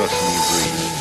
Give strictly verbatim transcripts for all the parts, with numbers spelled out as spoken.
destiny breathes.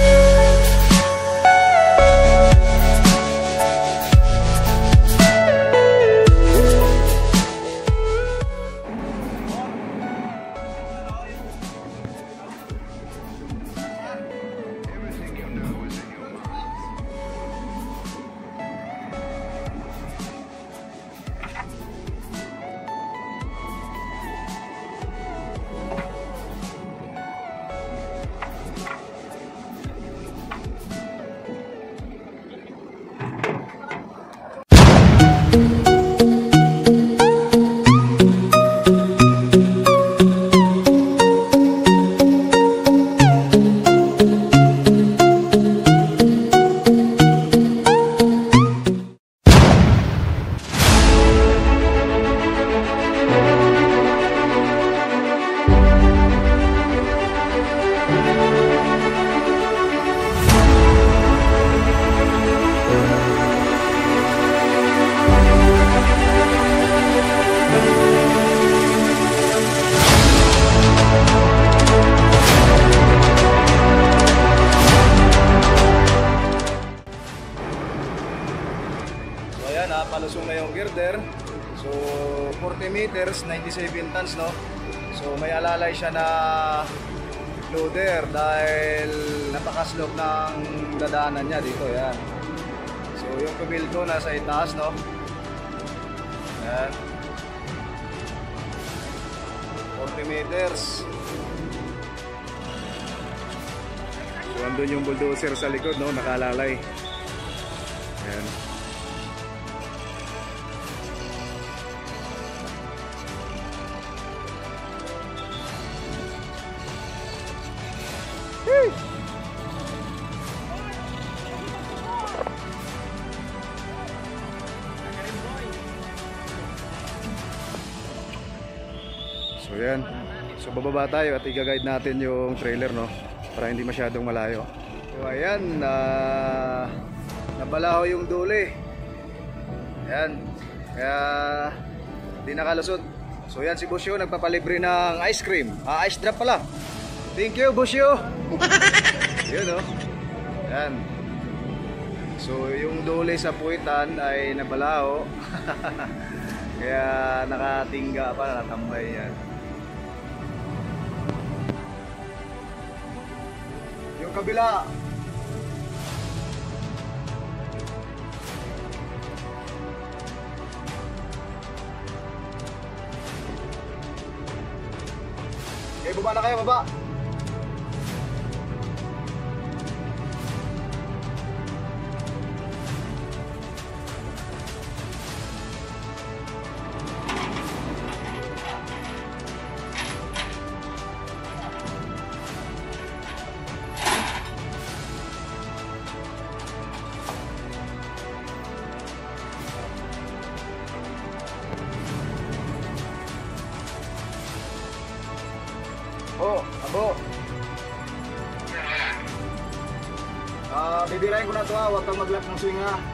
Palusong na yung girder. So forty meters, ninety-seven tons, no? So may alalay siya na loader dahil napakaslop ng dadaanan niya dito, yan. So yung kubil ko nasa itaas, no? Yan. forty meters. So andun yung bulldozer sa likod, no? Nakalalay. Yan. So yan. So bababa tayo at i-guide natin yung trailer, no? Para hindi masyadong malayo. So ayan, uh, nabalaho yung duli. Ayan. Kaya di nakalusot. So yan si Busyo nagpapalibre ng ice cream. Ah, ice drop pala. Thank you, Busyo. Yun, no? Yan. So yung duli sa puwitan ay nabalaho. Kaya nakatingga pa, nakatambay yan. Yung kabila. Okay, baba na kayo, baba. Oh, abo. Ah, uh, bibirahin ko na to, ha. Huwag kang mag-lock ng swing, ha.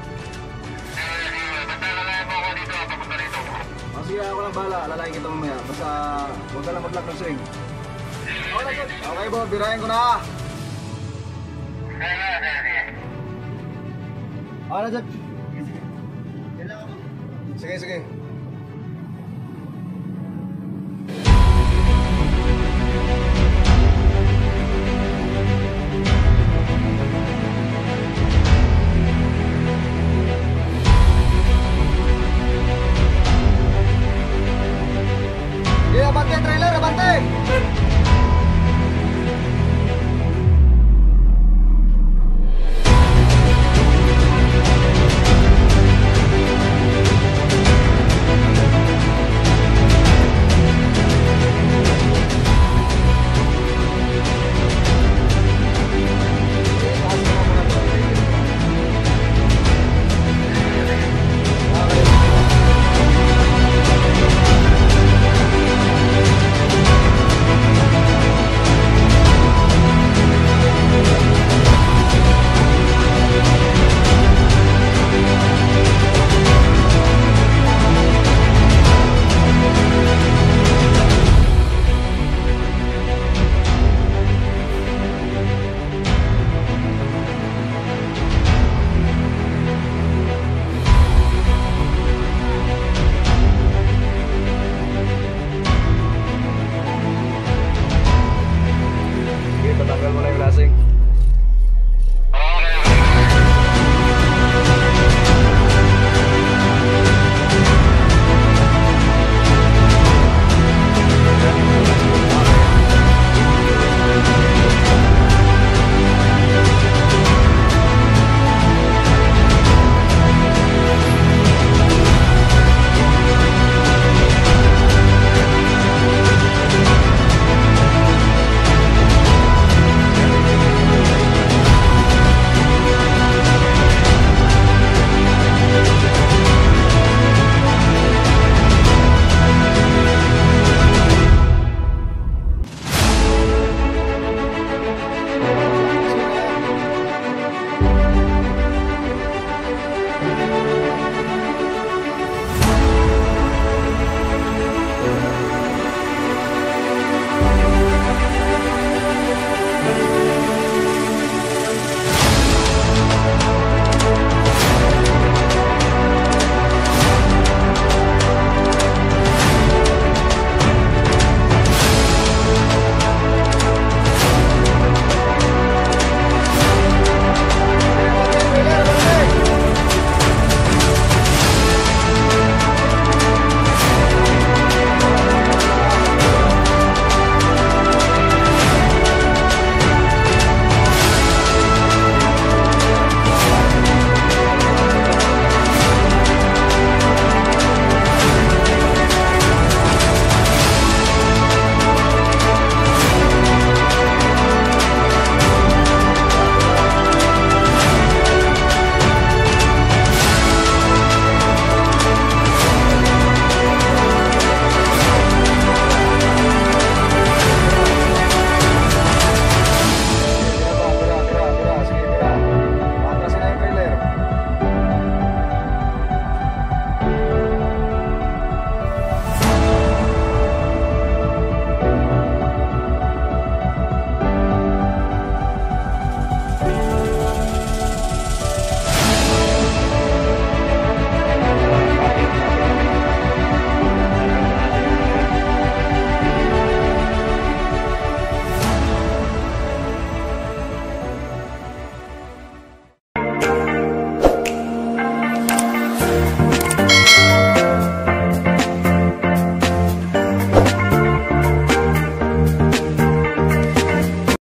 Oh, sige, ako lang bahala. Lalaking kita mamaya. Basta huwag ka lang mag-lock ng swing. Okay, bo, birahin ko na, ha. Ah, na dyan. Sige, sige. Abante, trailer, abante!